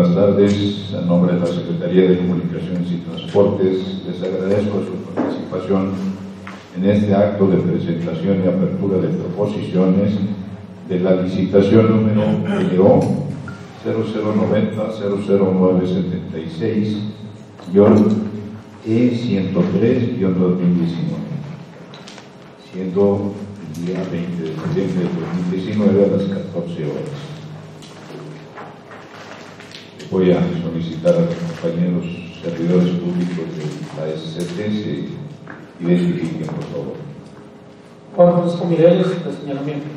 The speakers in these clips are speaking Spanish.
buenas tardes. En nombre de la Secretaría de Comunicaciones y Transportes, les agradezco su participación en este acto de presentación y apertura de proposiciones de la licitación número PO 0090-00976-E103-2019, siendo el día 20 de noviembre de 2019 a las 14 horas. Voy a solicitar a los compañeros servidores públicos de la SCT se identifiquen, por favor. Juan Francisco Mireles, de señalamiento.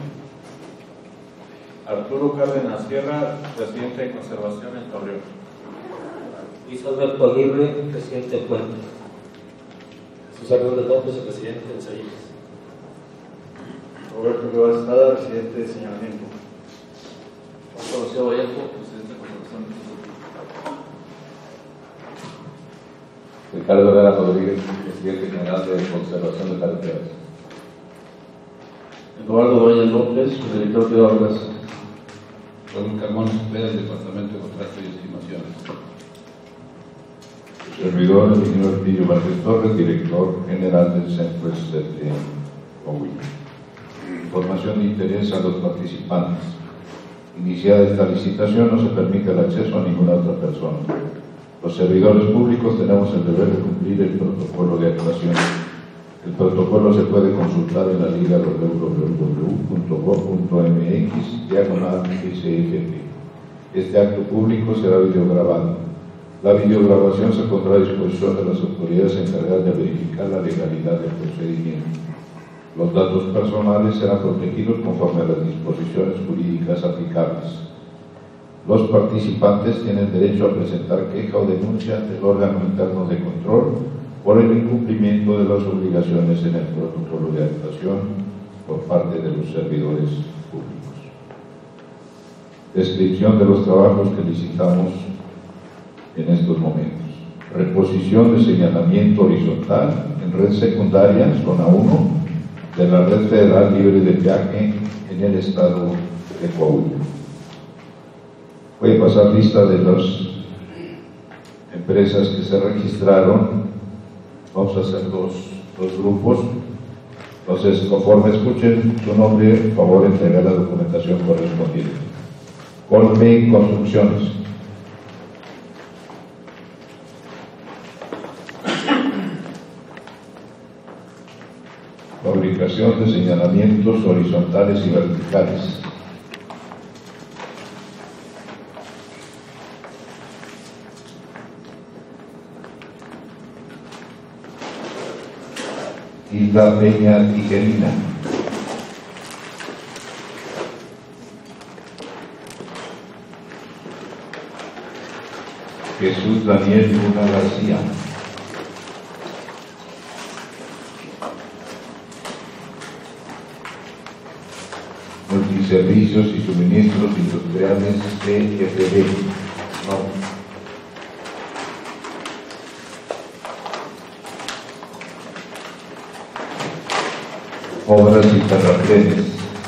Arturo Cárdenas Sierra, presidente de Conservación en Torreón. Luis Alberto Aguirre, presidente de Puente. Jesús Hernández López, presidente de Ensaídas. Roberto Guevara Estrada, presidente de señalamiento. Juan Rocío Vallejo, presidente de Conservación. Ricardo Herrera Rodríguez, presidente general de Conservación de Carreteras. Eduardo Doña López, director de Obras. Raúl Carmón, del Departamento de Contrato y Estimaciones. Servidor, el señor Emilio Vázquez Torres, director general del Centro de Coahuila. Información de interés a los participantes. Iniciada esta licitación, no se permite el acceso a ninguna otra persona. Los servidores públicos tenemos el deber de cumplir el protocolo de actuación. El protocolo se puede consultar en la liga www.gov.mx/SFP. Este acto público será videograbado. La videograbación se pondrá a disposición de las autoridades encargadas de verificar la legalidad del procedimiento. Los datos personales serán protegidos conforme a las disposiciones jurídicas aplicables. Los participantes tienen derecho a presentar queja o denuncia ante el órgano interno de control por el incumplimiento de las obligaciones en el protocolo de actuación por parte de los servidores públicos. Descripción de los trabajos que licitamos en estos momentos. Reposición de señalamiento horizontal en red secundaria, zona 1, de la red federal libre de peaje en el estado de Coahuila. Voy a pasar lista de las empresas que se registraron. Vamos a hacer dos grupos. Entonces, conforme escuchen su nombre, por favor, entregar la documentación correspondiente. Colme Construcciones. Fabricación de señalamientos horizontales y verticales. Hilda Peña Tijerina. Jesús Daniel Luna García. Multiservicios y suministros industriales CFD. No. Obras y terraplenes.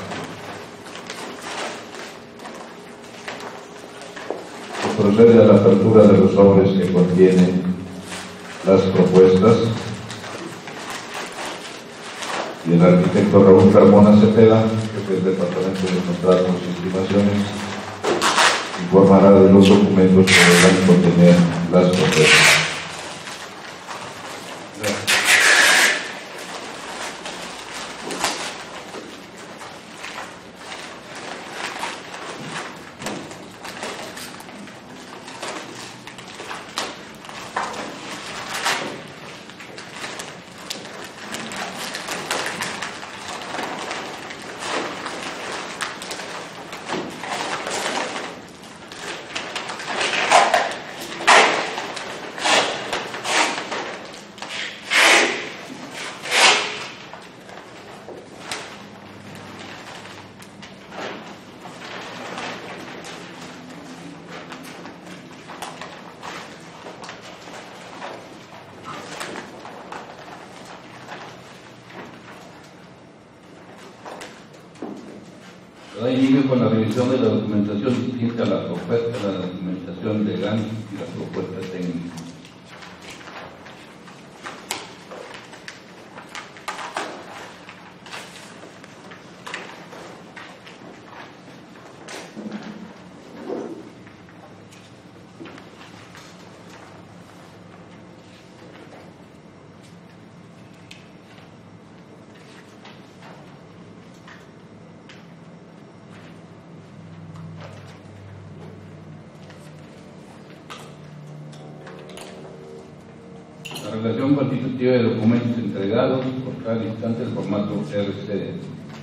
Se procede a la apertura de los sobres que contienen las propuestas y el arquitecto Raúl Carmona Cepeda, jefe del Departamento de Contratos y Estimaciones, informará de los documentos que deberán contener las propuestas. Se da inicio con la revisión de la documentación distinta a la propuesta, la documentación legal y la propuesta técnica. La relación constitutiva de documentos entregados por cada instante del formato RCD.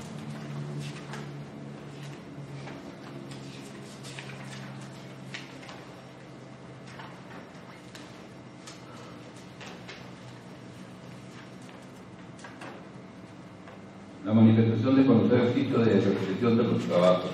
La manifestación de conocer el sitio de recepción de los trabajos.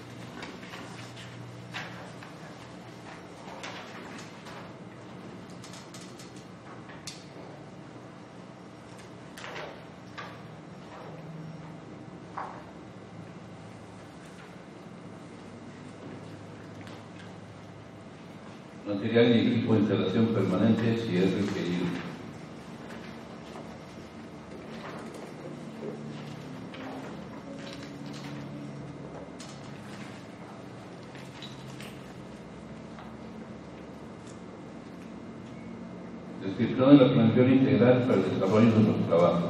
Material y equipo de instalación permanente si es requerido. Descripción de la planeación integral para el desarrollo de los trabajos.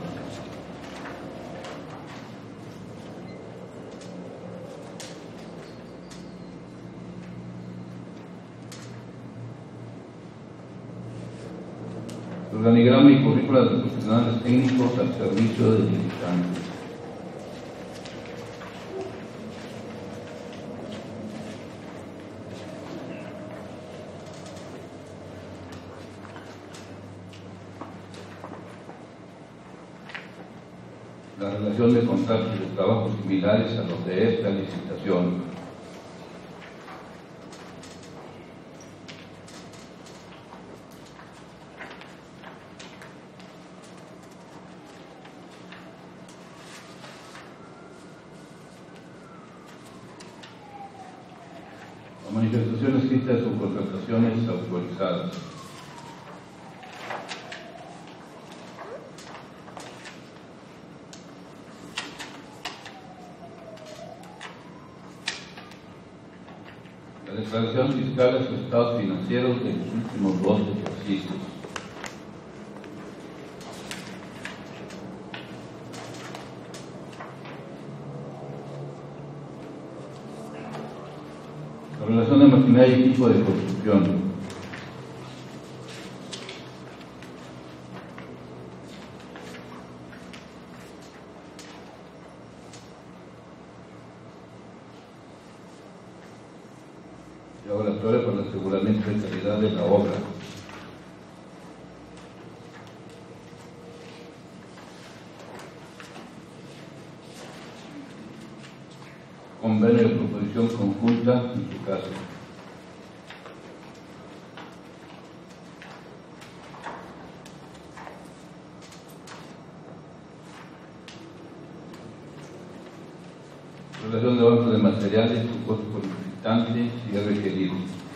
Organigrama y currícula de los profesionales técnicos al servicio del visitante. La relación de contratos de trabajos similares a los de esta licitación. Manifestación escrita de subcontrataciones autorizadas. La declaración fiscal de sus estados financieros de los últimos 2 ejercicios. La relación de maquinaria y equipo de construcción. Laboratorio para el aseguramiento de calidad de la obra. Convenio de proposición conjunta en su caso. Relación de banco de materiales, su costo por visitante si es requerido.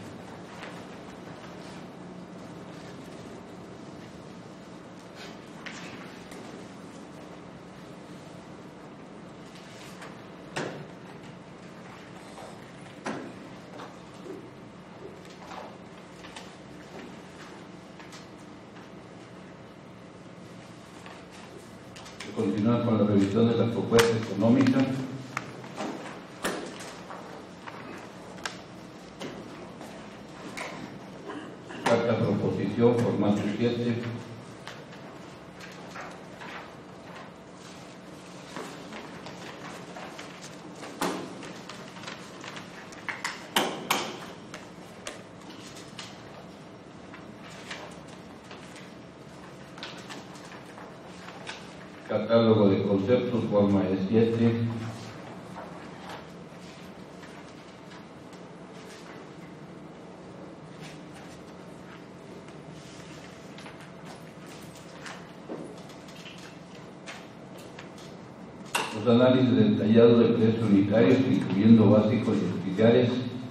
Continuar con la revisión de la propuesta económica. Carta proposición, formato 7. Catálogo de conceptos, forma de 7. Los análisis detallados de precios unitarios, incluyendo básicos y auxiliares.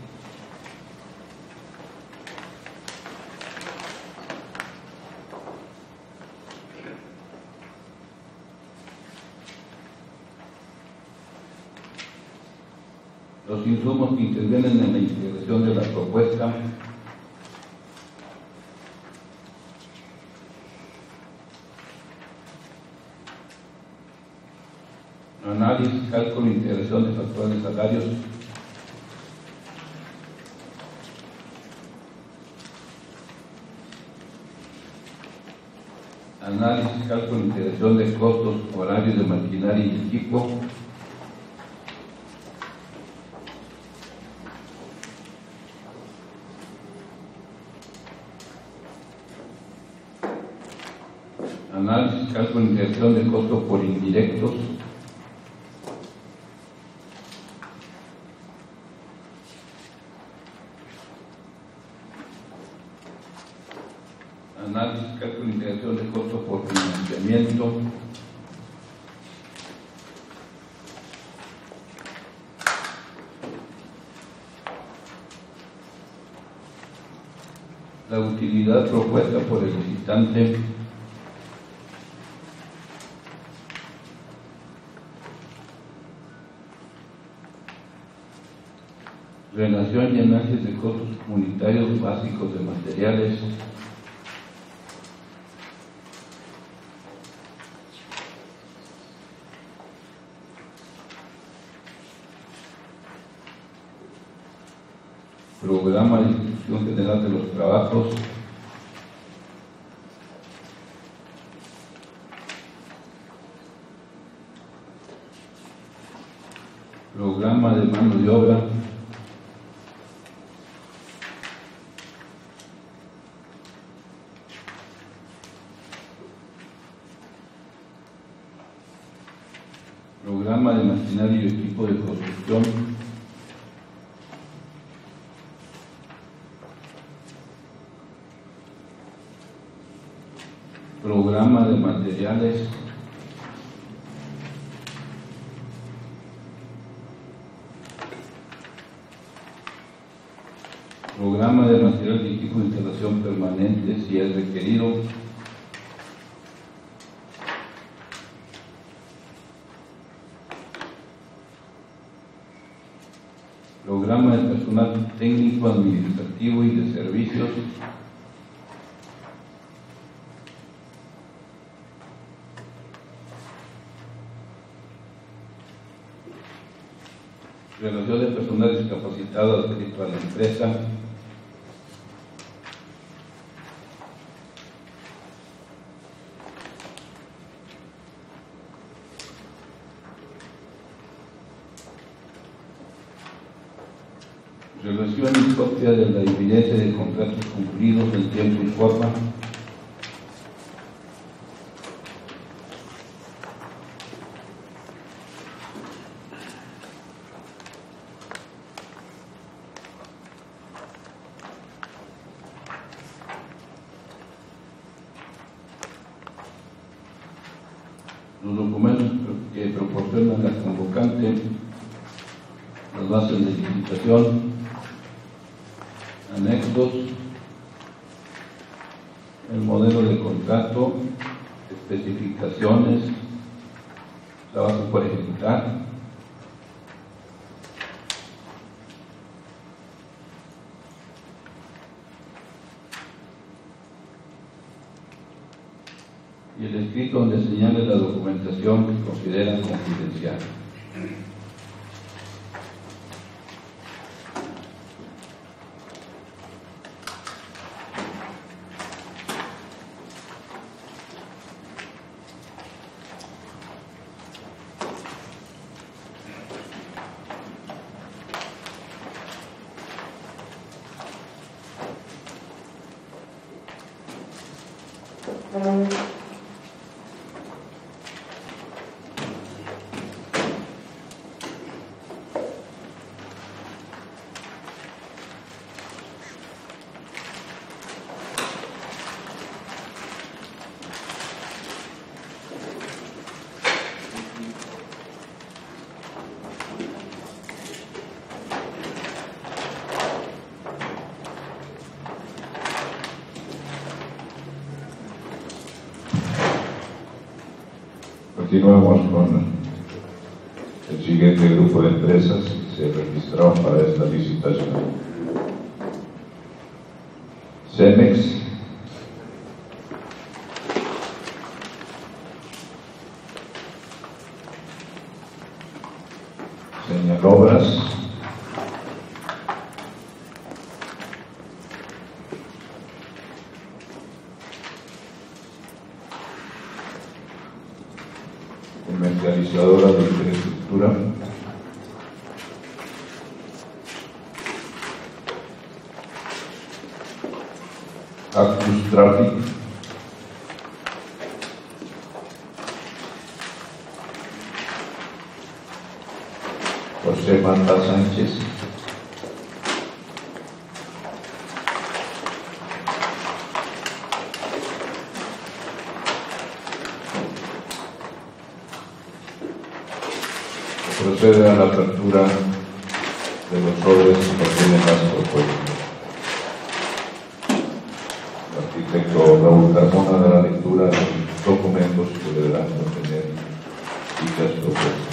Los insumos que intervienen en la integración de la propuesta. Análisis, cálculo e integración de factores salarios. Análisis, cálculo e integración de costos horarios de maquinaria y equipo. Análisis, cálculo e integración de costos por indirectos. Análisis, cálculo e integración de costos por financiamiento. La utilidad propuesta por el licitante. Relación y análisis de costos comunitarios básicos de materiales. Programa de distribución general de los trabajos. Programa de mano de obra. Programa de maquinaria y equipo de construcción. Programa de materiales. Programa de material y equipo de instalación permanente si es requerido. Programa de personal técnico, administrativo y de servicios. Relación de personal discapacitado adscrito a la empresa. Relación y copia de la evidencia de contratos cumplidos en tiempo y forma. Los documentos que proporciona la convocante, las bases de licitación, anexos, el modelo de contrato, especificaciones, trabajo por ejecutar, y el escrito donde señale la documentación que consideran confidencial. Continuamos con el siguiente grupo de empresas que se registraron para esta licitación. Cemex, Señalobras, Comercializadora de Infraestructura, Actus Traffic, José Mata Sánchez, procede a la apertura de los sobres que contienen las propuestas. El arquitecto Raúl Carmona dará lectura de los documentos que deberán contener dichas propuestas.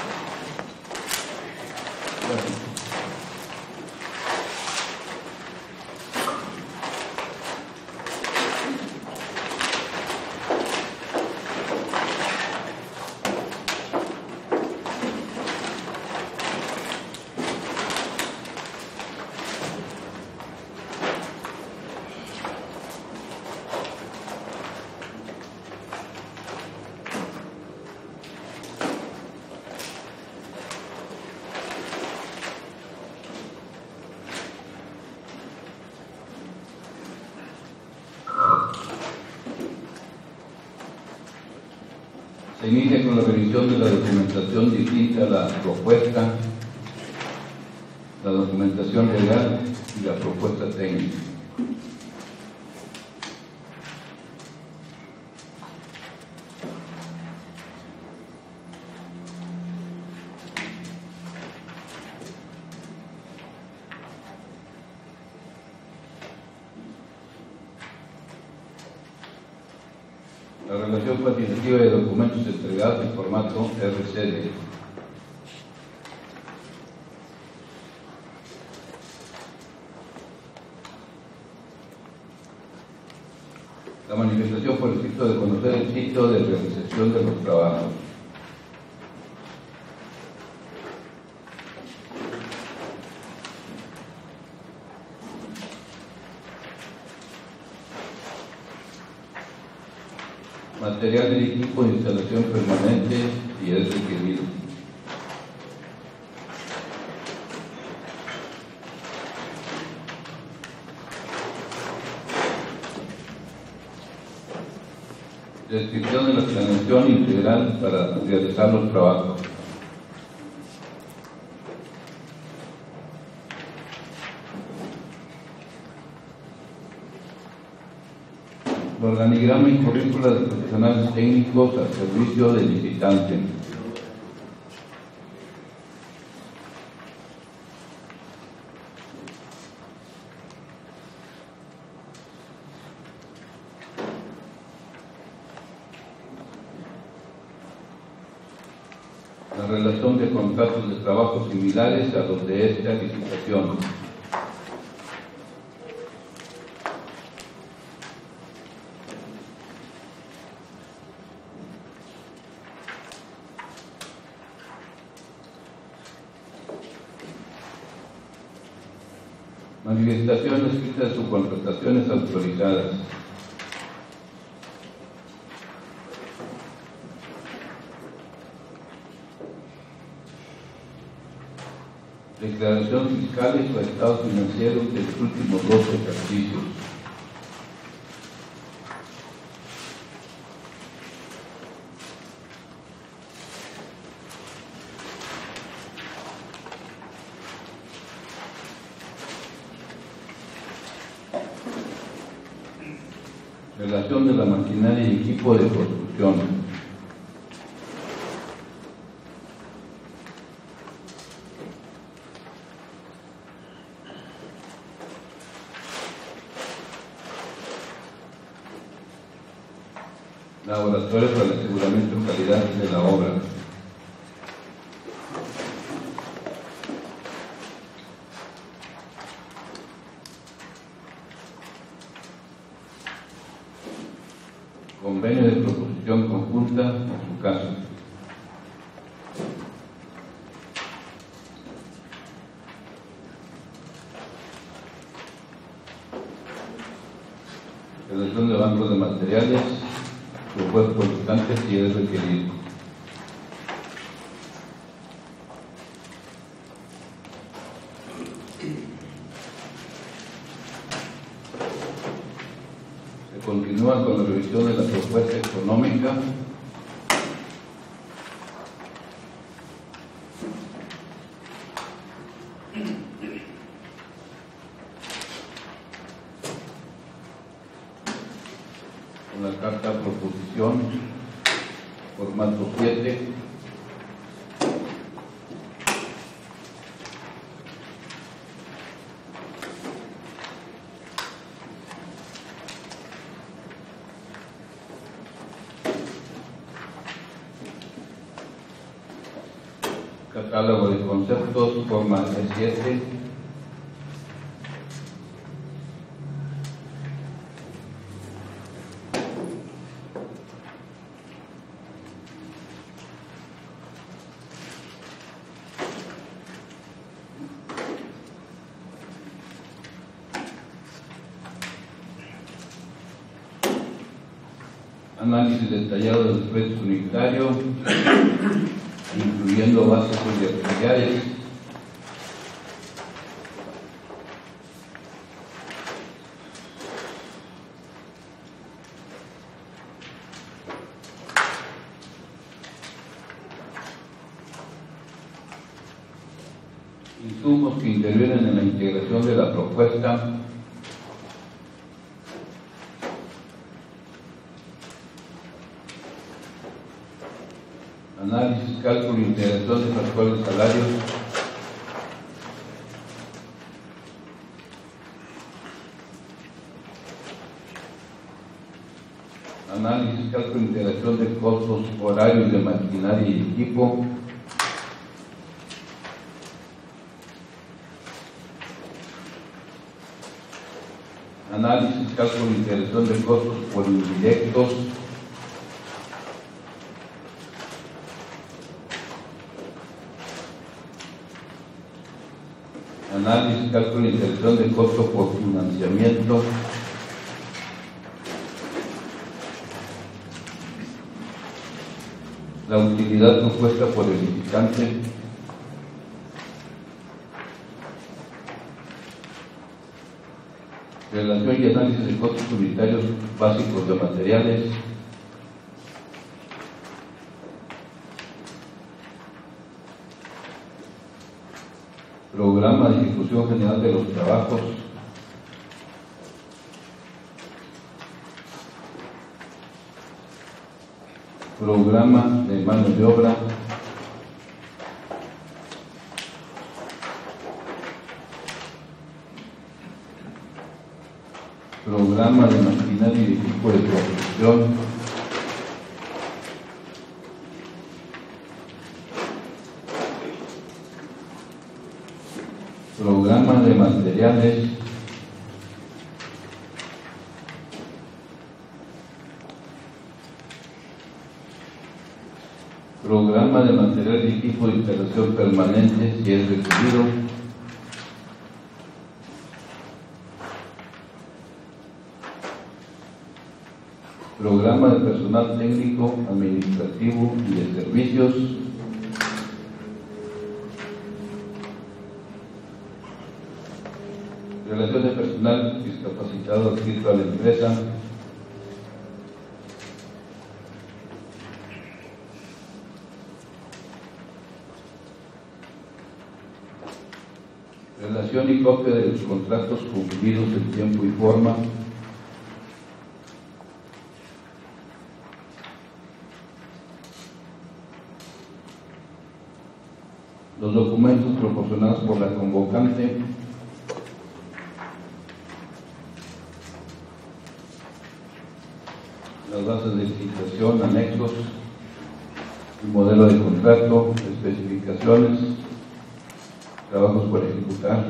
Se inicia con la revisión de la documentación distinta a la propuesta, la documentación legal y la propuesta técnica. La relación cuantitativa de documentos entregados en formato RCD. La manifestación por escrito de conocer el sitio de realización de los trabajos. Material del equipo de instalación permanente y es requerido. Descripción de la planeación integral para realizar los trabajos. Organigrama y currícula de profesionales técnicos al servicio del licitante. La relación de contratos de trabajo similares a los de esta licitación. Manifestación escrita de subcontrataciones autorizadas. Declaración fiscal y su estado financiero de los últimos 2 ejercicios. Relación de la maquinaria y equipo de construcción. laboratorio para el aseguramiento de calidad de la obra. Convenio de proposición conjunta en su caso. Relación de bancos de materiales, propuesto por votantes si es requerido. Se continúa con la revisión de la propuesta económica. La carta proposición, formato 7. Catálogo de conceptos, forma E7. Análisis detallado del proyecto unitario, incluyendo bases auxiliares. Insumos que intervienen en la integración de la propuesta. Análisis, cálculo e integración de factores de salarios. Análisis, cálculo e integración de costos horarios de maquinaria y equipo. Análisis, cálculo e integración de costos por indirectos. Análisis, cálculo e integración de costo por financiamiento. La utilidad propuesta por el licitante. Relación y análisis de costos unitarios básicos de materiales. Programa de ejecución general de los trabajos. Programa de mano de obra. Programa de maquinaria y equipo de producción. Programa de materiales. Programa de material y equipo de instalación permanente si es requerido. Programa de personal técnico, administrativo y de servicios. Relación de personal discapacitado adscrito a la empresa. Relación y copia de los contratos cumplidos en tiempo y forma. Los documentos proporcionados por la convocante. La bases de licitación, anexos, el modelo de contrato, especificaciones, trabajos por ejecutar.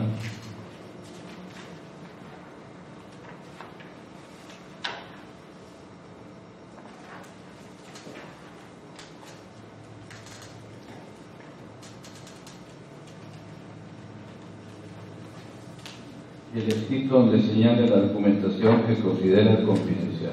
Y el escrito donde señale la documentación que considera confidencial.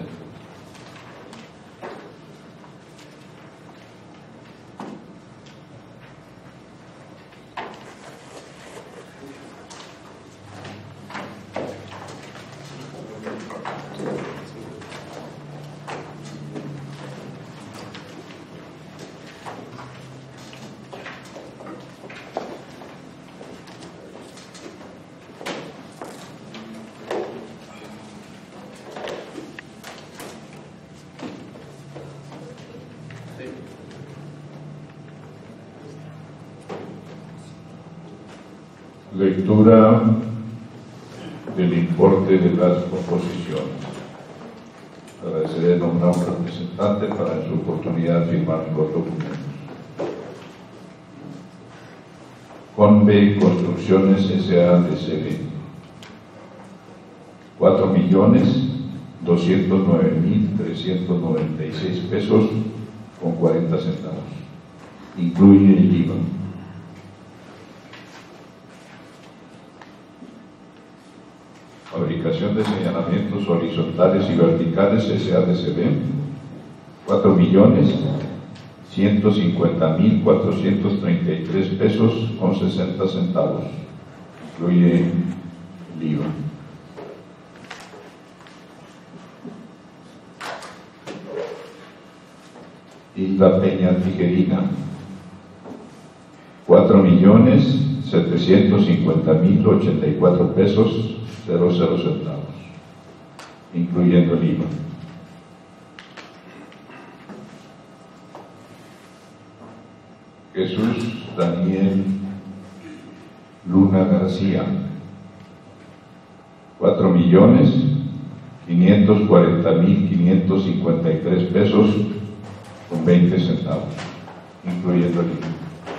Lectura del importe de las proposiciones. Agradeceré nombrar un representante para en su oportunidad firmar los documentos. Conve Construcciones S.A.D.C.V. 4.209.396 pesos con 40 centavos. Incluye el IVA. Fabricación de señalamientos horizontales y verticales S.A.D.C.V. 4.150.433 pesos con 60 centavos. Incluye el IVA. Isla Peña Tijerina. 4.750.084 pesos 00 centavos, incluyendo el IVA. Jesús Daniel Luna García. 4.540.553 pesos con 20 centavos, incluyendo el IVA.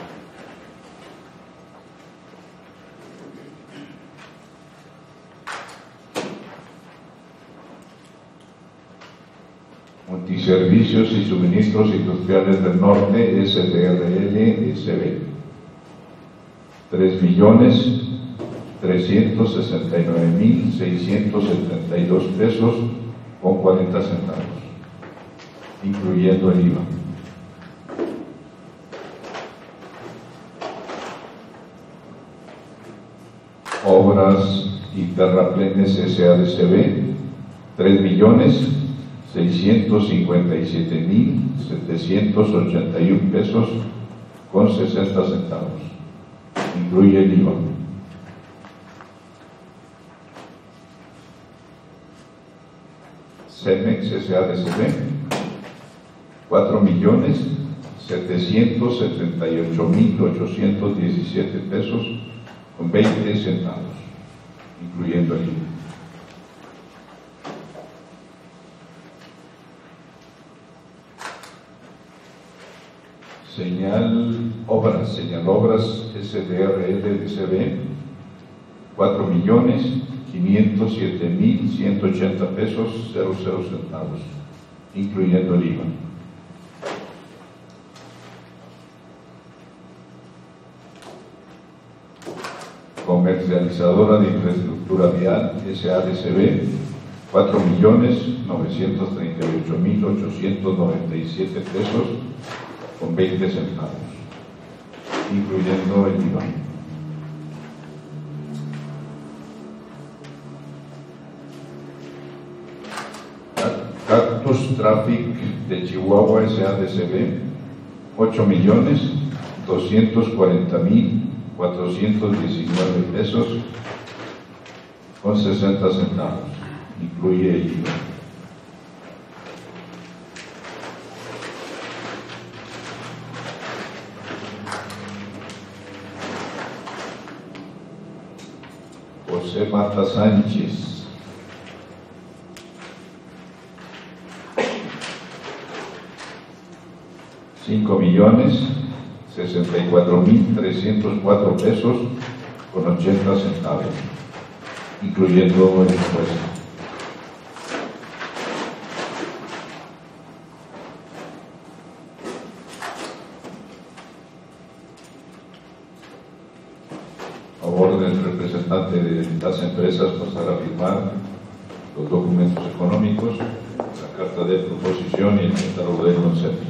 Multiservicios y Suministros Industriales del Norte, SDRL-SB. 3.369.672 pesos con 40 centavos, incluyendo el IVA. Obras y Terraplenes S.A.D.C.V. 3.657.781 pesos con 60 centavos, incluye el IVA. Cemex S.A.D.C.V. 4.778.817 pesos con 20 centavos, incluyendo el IVA. Señalobras SDRL-DCB. 4.507.180 pesos 00 centavos, incluyendo el IVA. Comercializadora de Infraestructura Vial S.A.D.C.V. 4.938.897 pesos con 20 centavos, incluyendo el IVA. Cactus Traffic de Chihuahua S.A.D.C.V. 8.240.419 pesos con 60 centavos, incluye el IVA. José Mata Sánchez. 5.064.304 pesos con 80 centavos, incluyendo el impuesto. A favor del representante de las empresas pasar a firmar los documentos económicos, la carta de proposición y el catálogo de conceptos.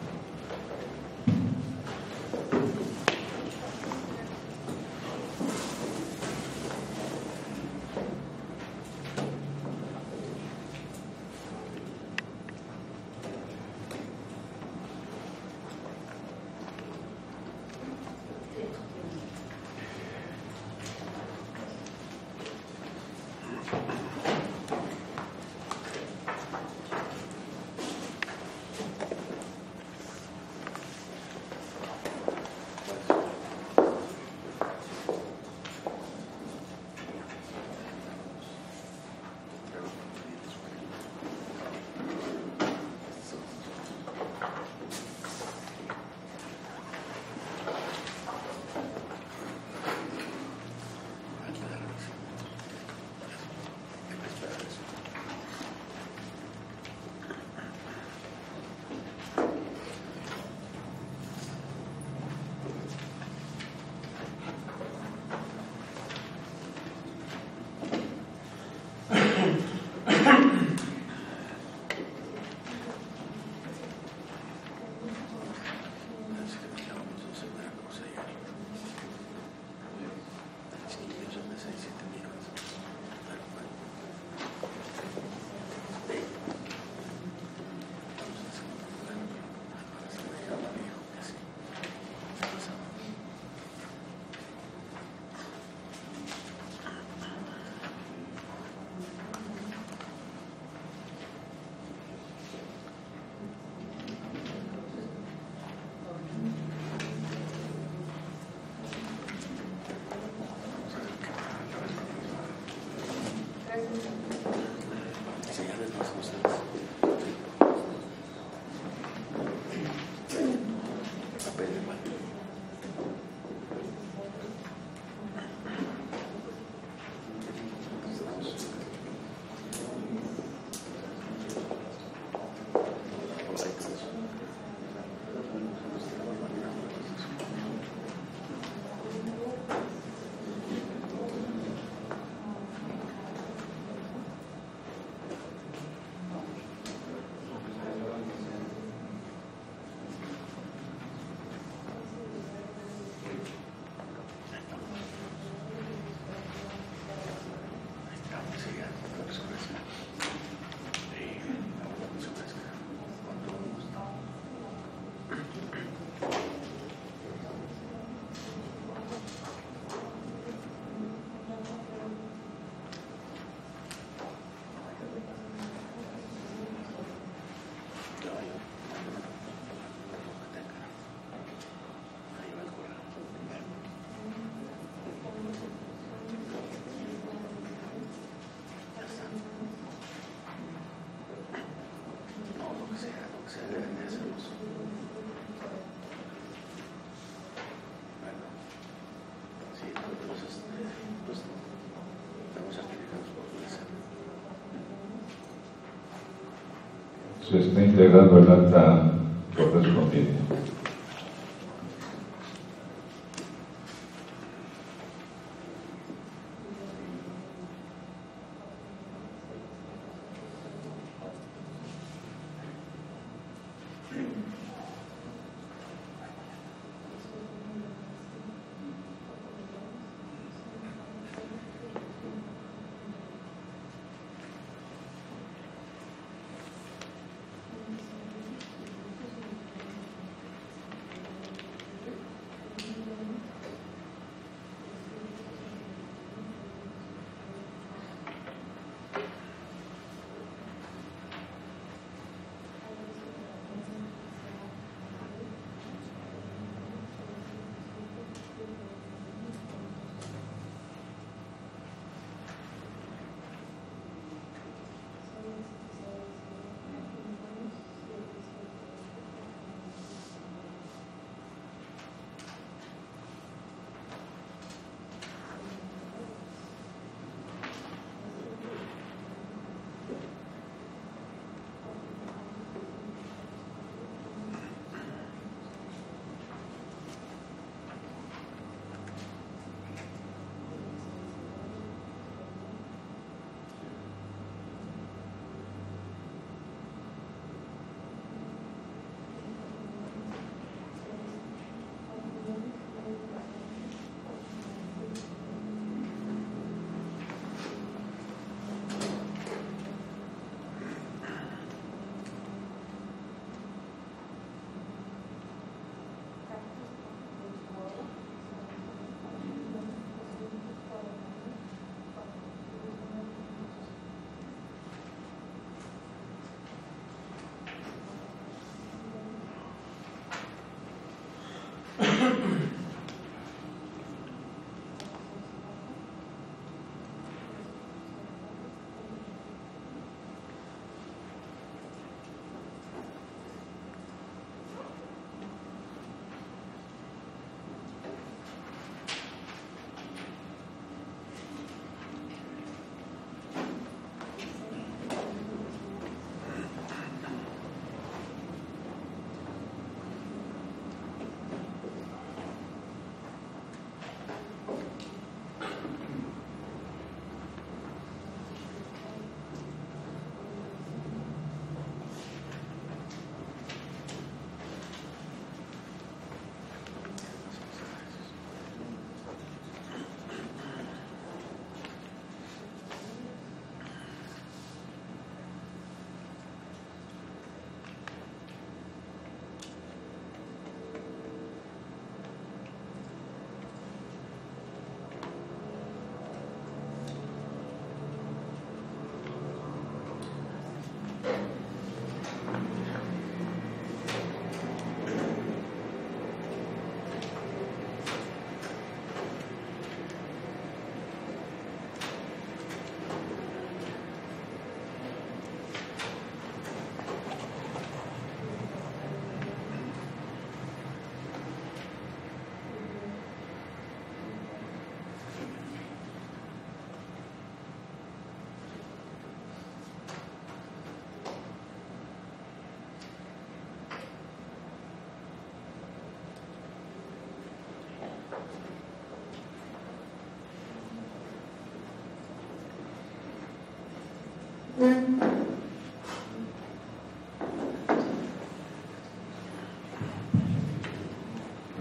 Se está integrando el acta correspondiente.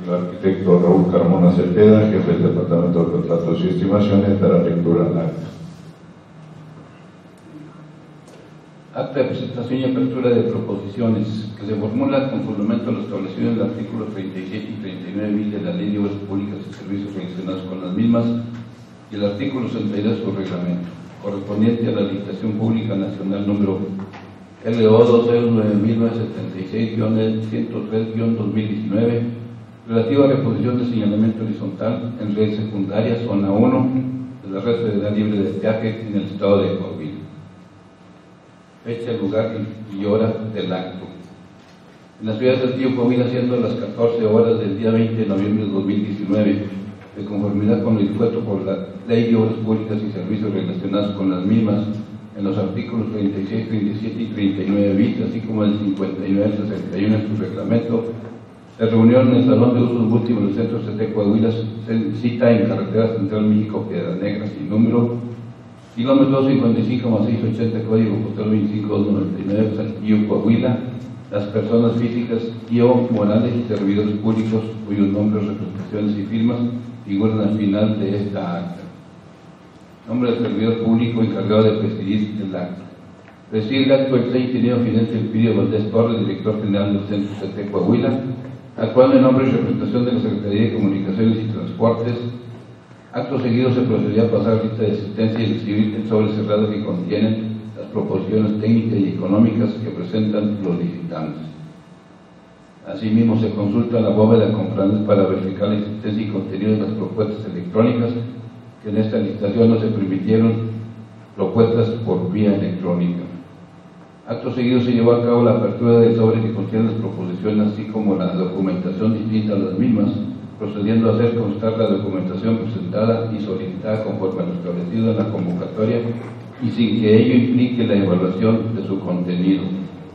El arquitecto Raúl Carmona Cepeda, jefe del Departamento de Contratos y Estimaciones, dará lectura al acta. Acta de presentación y apertura de proposiciones que se formula con fundamento a lo establecido en el artículo 37 y 39 bis de la Ley de Obras Públicas y Servicios relacionados con las mismas y el artículo 62 de su reglamento, correspondiente a la licitación pública nacional número LO 209.976-103-2019, relativa a reposición de señalamiento horizontal en red secundaria, zona 1 de la red federal libre de peaje en el estado de Coahuila. Fecha, lugar y hora del acto. En la ciudad del Tío Coahuila, siendo las 14 horas del día 20 de noviembre de 2019, de conformidad con lo dispuesto por la Ley de Obras Públicas y Servicios relacionados con las mismas, en los artículos 36, 37 y 39 bis, así como el 59 y 61 en su reglamento, se reunió en el Salón de Usos Múltiples del Centro CT Coahuila, cita en Carretera Central México, Piedras Negras, sin número, kilómetro 55,680, código postal 25299, Saltillo, Coahuila, las personas físicas y o morales y servidores públicos cuyos nombres, representaciones y firmas figuran al final de esta acta. Nombre del servidor público encargado de presidir el acto. Preside el acto el ingeniero Fidencio Elpidio Valdés Torres, director general del Centro CT Coahuila, actuando en nombre y representación de la Secretaría de Comunicaciones y Transportes. Acto seguido se procedió a pasar lista de asistencia y recibir el sobre cerrado que contienen las proposiciones técnicas y económicas que presentan los licitantes. Asimismo, se consulta la bóveda compradores para verificar la existencia y contenido de las propuestas electrónicas, que en esta licitación no se permitieron propuestas por vía electrónica. Acto seguido se llevó a cabo la apertura del sobre que contiene las proposiciones, así como la documentación distinta a las mismas, procediendo a hacer constar la documentación presentada y solicitada conforme a lo establecido en la convocatoria y sin que ello implique la evaluación de su contenido.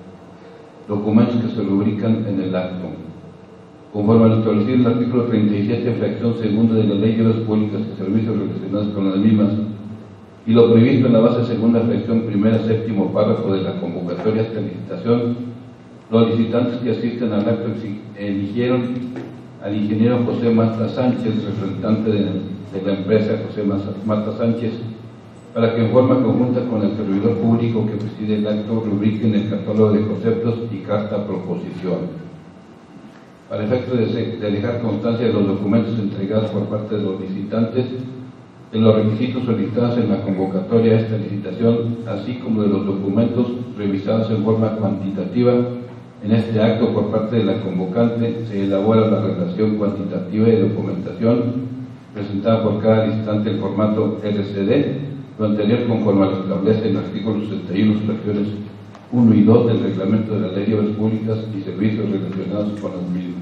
Documentos que se rubrican en el acto. Conforme a lo establecido en el artículo 37, fracción segunda de la Ley de Obras Públicas y Servicios relacionados con las mismas, y lo previsto en la base segunda, fracción primera, séptimo párrafo de la convocatoria a esta licitación, los licitantes que asisten al acto eligieron al ingeniero José Mata Sánchez, representante de la empresa José Mata Sánchez, para que en forma conjunta con el servidor público que preside el acto rubriquen el catálogo de conceptos y carta proposición. Para efecto de dejar constancia de los documentos entregados por parte de los licitantes, de los requisitos solicitados en la convocatoria a esta licitación, así como de los documentos revisados en forma cuantitativa en este acto por parte de la convocante, se elabora la relación cuantitativa de documentación presentada por cada licitante en formato RCD, lo anterior conforme a lo establece el artículo 61, fracciones 1 y 2 del reglamento de la Ley de Obras Públicas y Servicios relacionados con las mismas.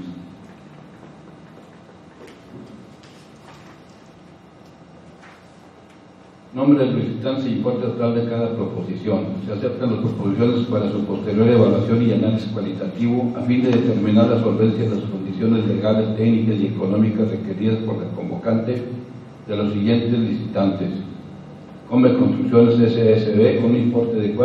Nombre del licitante y importe total de cada proposición. Se aceptan las proposiciones para su posterior evaluación y análisis cualitativo a fin de determinar la solvencia de las condiciones legales, técnicas y económicas requeridas por la convocante de los siguientes licitantes. Come Construcciones SSB, un importe de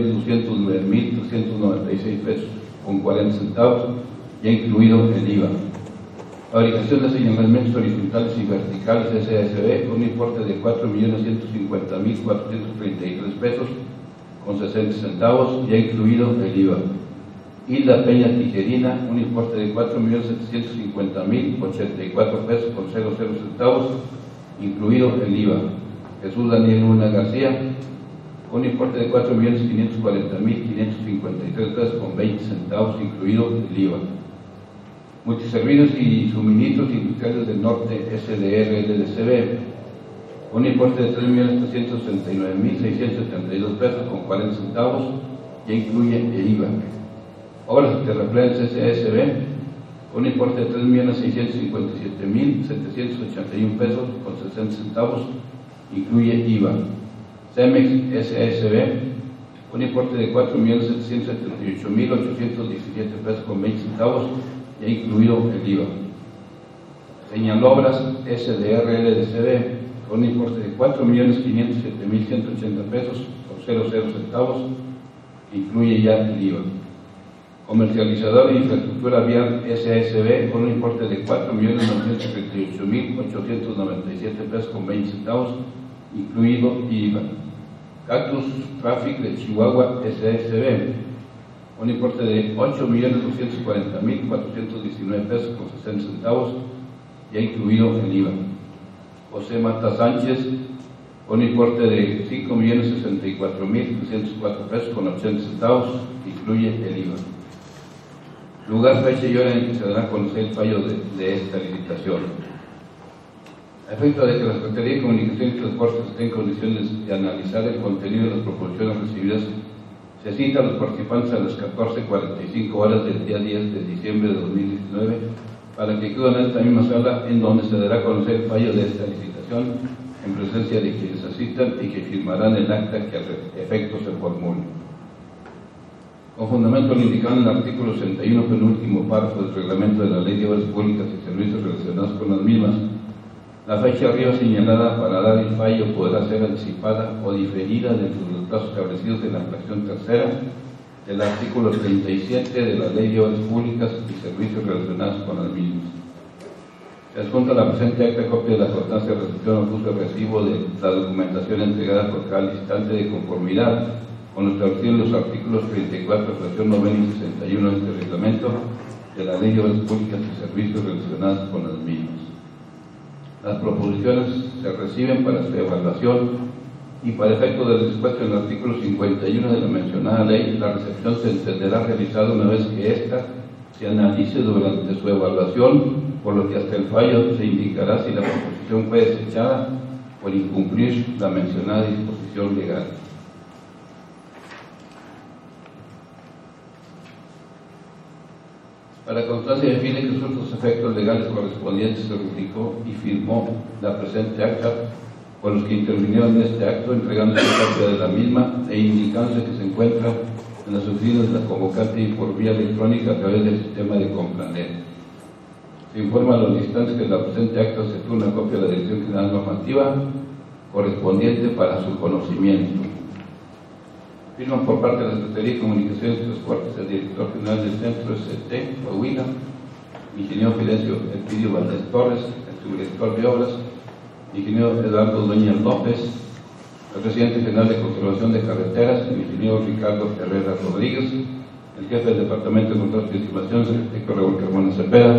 4.209.396 pesos con 40 centavos, ya incluido el IVA. Fabricación de señalamientos horizontales y verticales SSB, un importe de 4.150.433 pesos con 60 centavos, ya incluido el IVA. Hilda Peña Tijerina, un importe de 4.750.084 pesos con 00 centavos, incluido el IVA. Jesús Daniel Luna García, un importe de 4.540.553 pesos con 20 centavos, incluido el IVA. Multiservicios y Suministros Industriales del Norte SDR LDCB, un importe de 3.369.672 pesos con 40 centavos, ya incluye el IVA. Obras de Terraplanes SSB, un importe de 3.657.781 pesos con 60 centavos, incluye IVA. Cemex SSB, un importe de 4.778.817 pesos con 20 centavos, ya incluido el IVA. Señalobras SDR LDCB, un importe de 4.507.180 pesos con 00 centavos, incluye ya el IVA. Comercializador de Infraestructura Vial SASB con un importe de 4.938.897 pesos con 20 centavos, incluido IVA. Cactus Traffic de Chihuahua SASB, un importe de 8.240.419 pesos con 60 centavos, ya incluido el IVA. José Mata Sánchez, un importe de 5.064.304 pesos con 80 centavos, incluye el IVA. Lugar, fecha y hora en que se dará a conocer el fallo de esta licitación. A efecto de que la Secretaría de Comunicación y Transportes esté en condiciones de analizar el contenido de las proposiciones recibidas, se cita a los participantes a las 14:45 horas del día 10 de diciembre de 2019 para que acudan a esta misma sala en donde se dará a conocer el fallo de esta licitación en presencia de quienes asistan y que firmarán el acta que al efecto se formule. Con fundamento al indicado en el artículo 61, penúltimo párrafo del reglamento de la Ley de Obras Públicas y Servicios relacionados con las mismas, la fecha arriba señalada para dar el fallo podrá ser anticipada o diferida dentro de los plazos establecidos en la fracción tercera del artículo 37 de la Ley de Obras Públicas y Servicios relacionados con las mismas. Se adjunta la presente acta copia de la constancia de recepción o uso recibo de la documentación entregada por cada licitante de conformidad con lo establecido en los artículos 34, fracción 9 y 61 de este reglamento de la Ley de Obras Públicas y Servicios relacionados con las mismas. Las proposiciones se reciben para su evaluación y para efecto del dispuesto en el artículo 51 de la mencionada ley, la recepción se entenderá realizada una vez que ésta se analice durante su evaluación, por lo que hasta el fallo se indicará si la proposición fue desechada por incumplir la mencionada disposición legal. Para constancia define que son los efectos legales correspondientes se rubricó y firmó la presente acta por los que intervinieron en este acto, entregándose copia de la misma e indicándose que se encuentra en las oficinas de la convocante y por vía electrónica a través del sistema de Complanet. Se informa a los licitantes que la presente acta se tuvo una copia de la Dirección General Normativa correspondiente para su conocimiento. Firman por parte de la Secretaría de Comunicaciones y Transportes el Director General del Centro ST, Coahuila, Ingeniero Fidencio Elpidio Valdés Torres, el Subdirector de Obras, Ingeniero Eduardo Dueñas López, el Presidente General de Conservación de Carreteras, el Ingeniero Ricardo Herrera Rodríguez, el Jefe del Departamento de Control y Estimación, el Arquitecto Raúl Carmona Cepeda,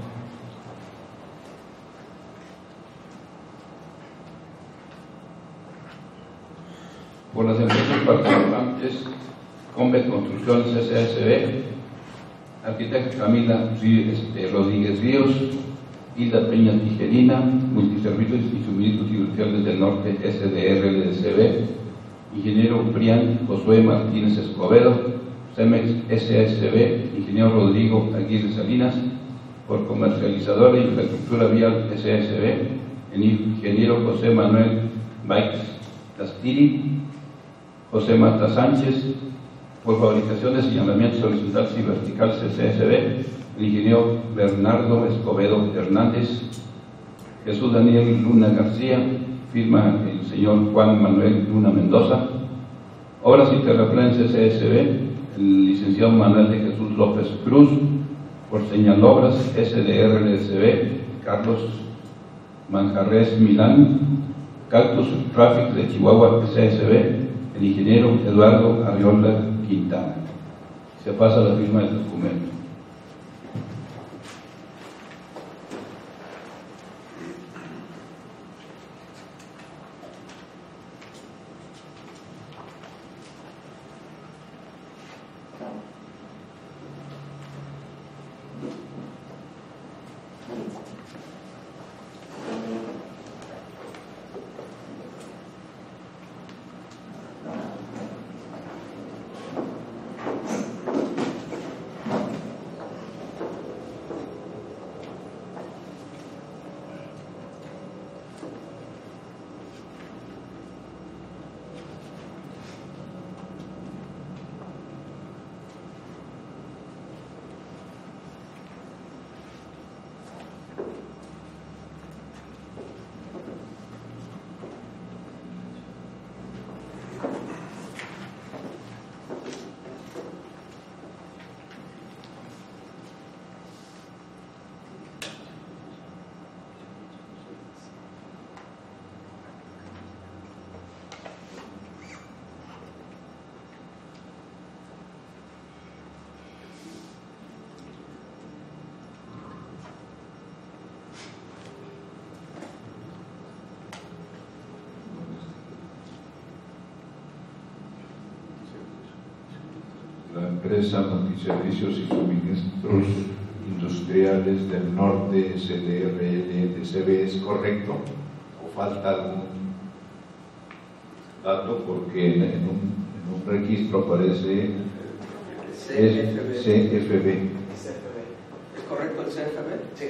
por las empresas participantes, Conve Construcciones SASB, arquitecta Camila Rodríguez Ríos, Hilda Peña Tijerina, Multiservicios y Suministros Industriales del Norte SDR-LDCB, Ingeniero Brian Josué Martínez Escobedo, Cemex SASB, Ingeniero Rodrigo Aguirre Salinas, por Comercializador de Infraestructura Vial SASB, el Ingeniero José Manuel Baix Castiri, José Mata Sánchez, por fabricación de señalamientos horizontales y verticales SASB, el ingeniero Bernardo Escobedo Hernández, Jesús Daniel Luna García, firma el señor Juan Manuel Luna Mendoza, Obras y Terraplenes SASB, el licenciado Manuel de Jesús López Cruz, por Señalobras SDR-LDCB, Carlos Manjarres Milán, Cactus Traffic de Chihuahua SASB, el ingeniero Eduardo Arriola Quintana. Se pasa la firma del documento. empresa Multiservicios y Suministros Industriales del Norte SDRL de CB, ¿es correcto? ¿O falta algún dato? Porque en un registro aparece CFB. ¿Es correcto el CFB? Sí.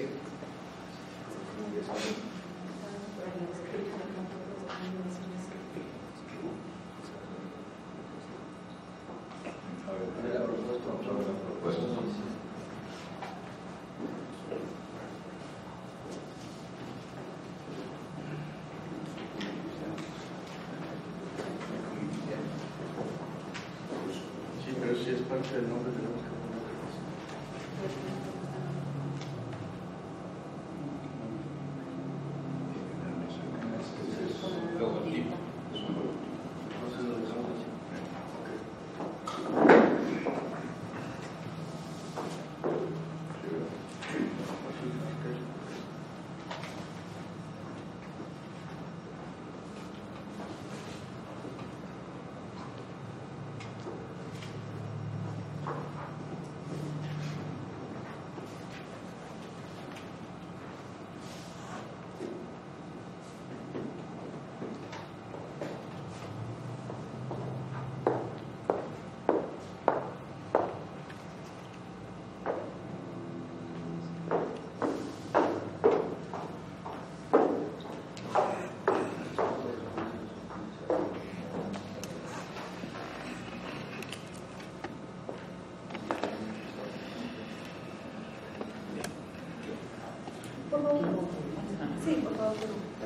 Sí, pero si es parte del nombre de la Por favor. Sí, por favor.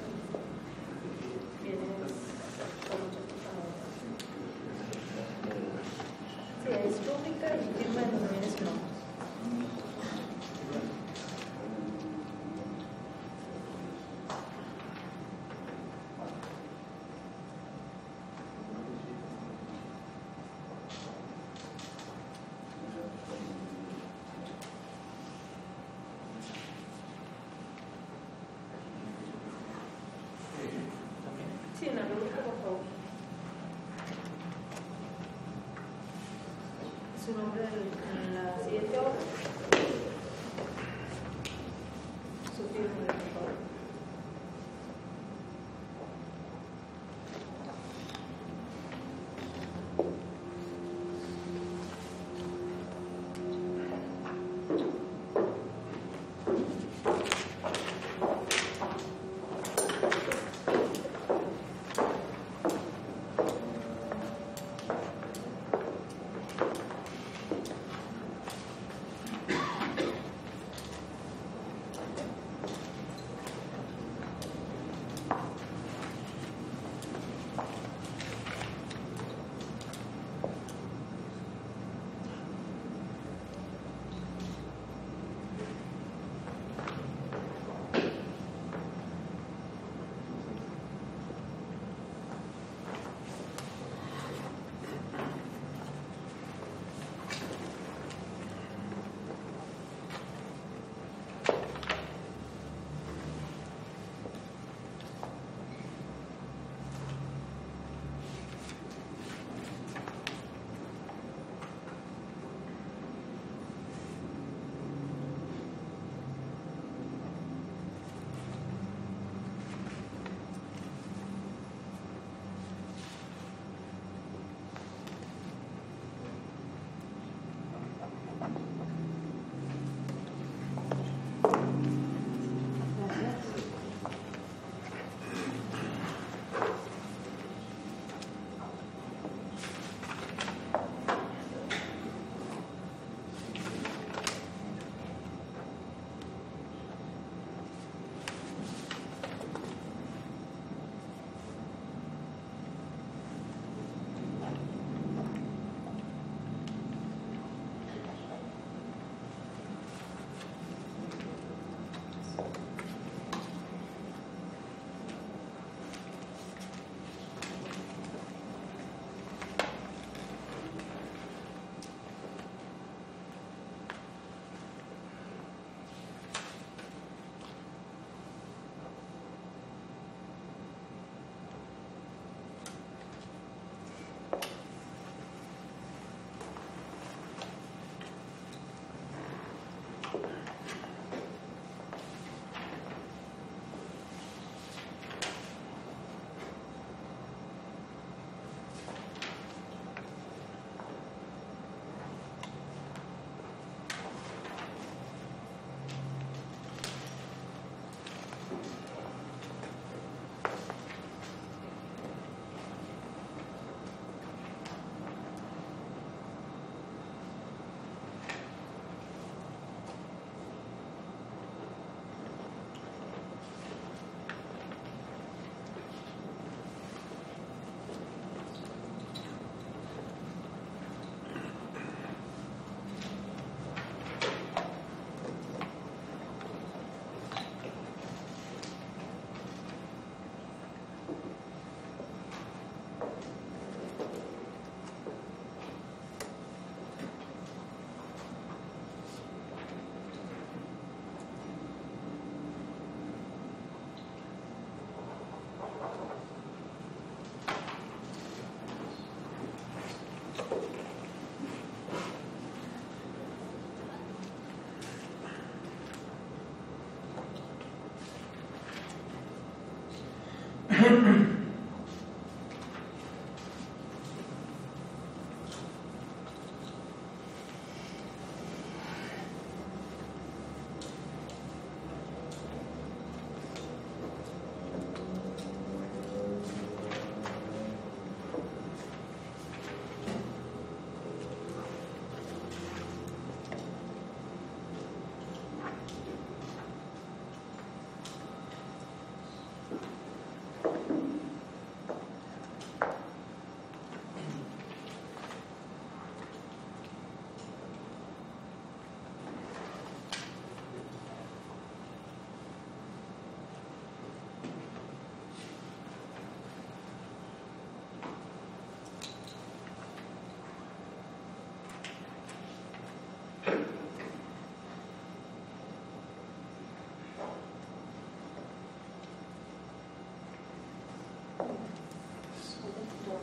Sí, es pública y firma de también es no.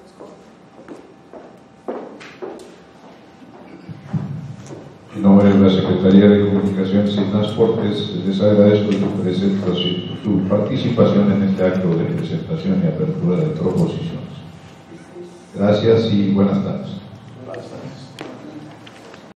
En nombre de la Secretaría de Comunicaciones y Transportes, les agradezco su participación en este acto de presentación y apertura de proposiciones. Gracias y buenas tardes. Buenas tardes.